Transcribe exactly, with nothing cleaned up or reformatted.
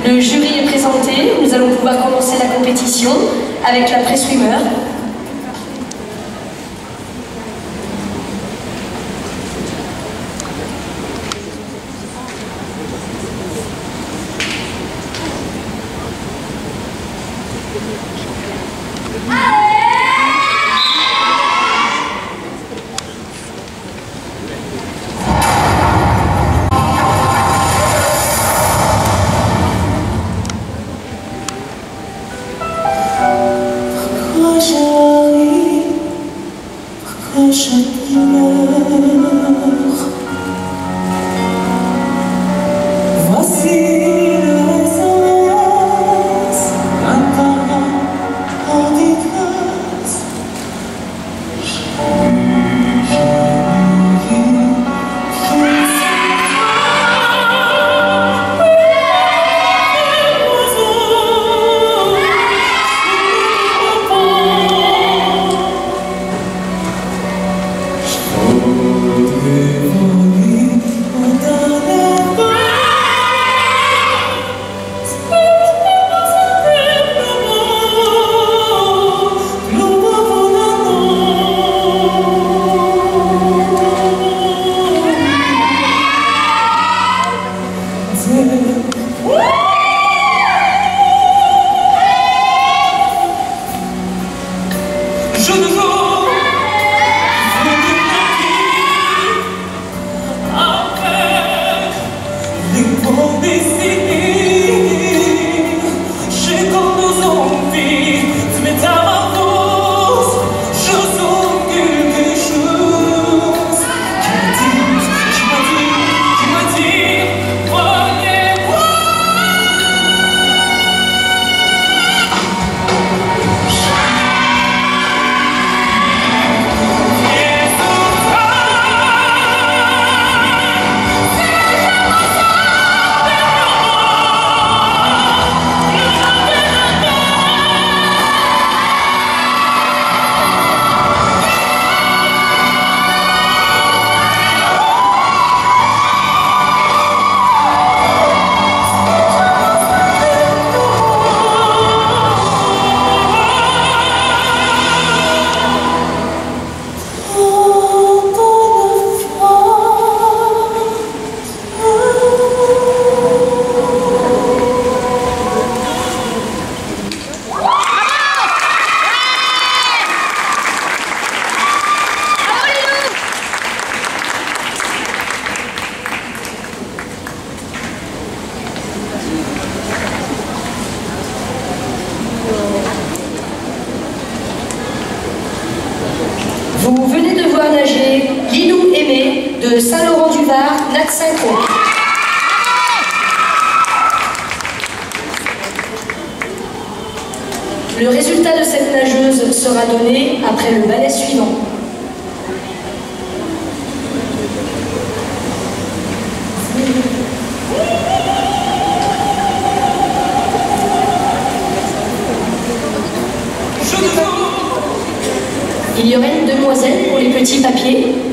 Le jury est présenté, nous allons pouvoir commencer la compétition avec la pré-swimmer. Vous venez de voir nager Lilou Aimé de Saint-Laurent-du-Var, Nat Synchro. Le résultat de cette nageuse sera donné après le ballet suivant. Il y aurait une demoiselle pour les petits papiers.